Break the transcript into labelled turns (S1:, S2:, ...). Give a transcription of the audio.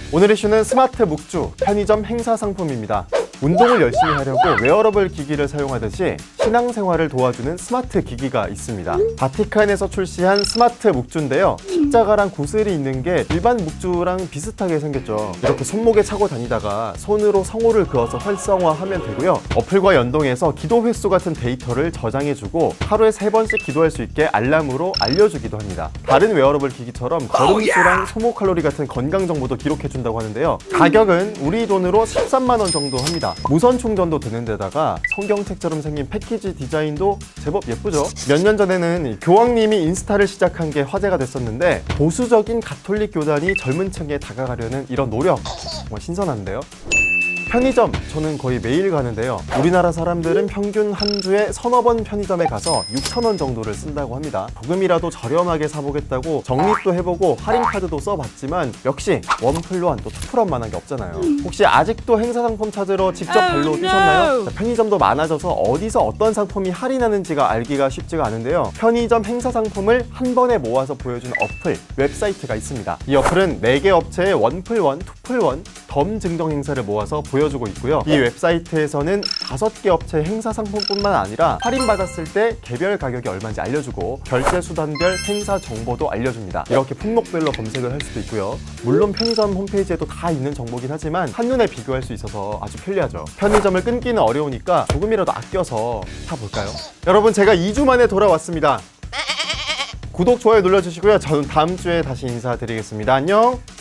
S1: 오늘 이슈는 스마트 묵주, 편의점 행사 상품입니다. 운동을 열심히 하려고 웨어러블 기기를 사용하듯이 신앙생활을 도와주는 스마트 기기가 있습니다. 바티칸에서 출시한 스마트 묵주인데요. 십자가랑 구슬이 있는 게 일반 묵주랑 비슷하게 생겼죠. 이렇게 손목에 차고 다니다가 손으로 성호를 그어서 활성화하면 되고요. 어플과 연동해서 기도 횟수 같은 데이터를 저장해주고 하루에 3번씩 기도할 수 있게 알람으로 알려주기도 합니다. 다른 웨어러블 기기처럼 걸음수랑 소모 칼로리 같은 건강 정보도 기록해준다고 하는데요. 가격은 우리 돈으로 13만 원 정도 합니다. 무선 충전도 되는 데다가 성경책처럼 생긴 패키지 디자인도 제법 예쁘죠? 몇 년 전에는 교황님이 인스타를 시작한 게 화제가 됐었는데 보수적인 가톨릭 교단이 젊은 층에 다가가려는 이런 노력 정말 신선한데요? 편의점, 저는 거의 매일 가는데요. 우리나라 사람들은 평균 한 주에 서너 번 편의점에 가서 6,000원 정도를 쓴다고 합니다. 조금이라도 저렴하게 사보겠다고 적립도 해보고 할인카드도 써봤지만 역시 원플러한 또 투플원만한 게 없잖아요. 혹시 아직도 행사 상품 찾으러 직접 발로 뛰셨나요? 편의점도 많아져서 어디서 어떤 상품이 할인하는지가 알기가 쉽지가 않은데요. 편의점 행사 상품을 한 번에 모아서 보여주는 어플, 웹사이트가 있습니다. 이 어플은 4개 업체의 원플원, 투플원, 덤 증정 행사를 모아서 보여주고 있고요. 이 웹사이트에서는 5개 업체 행사 상품뿐만 아니라 할인받았을 때 개별 가격이 얼마인지 알려주고 결제 수단별 행사 정보도 알려줍니다. 이렇게 품목별로 검색을 할 수도 있고요. 물론 편의점 홈페이지에도 다 있는 정보긴 하지만 한눈에 비교할 수 있어서 아주 편리하죠. 편의점을 끊기는 어려우니까 조금이라도 아껴서 타볼까요? 여러분, 제가 2주 만에 돌아왔습니다. 구독, 좋아요 눌러주시고요. 저는 다음 주에 다시 인사드리겠습니다. 안녕!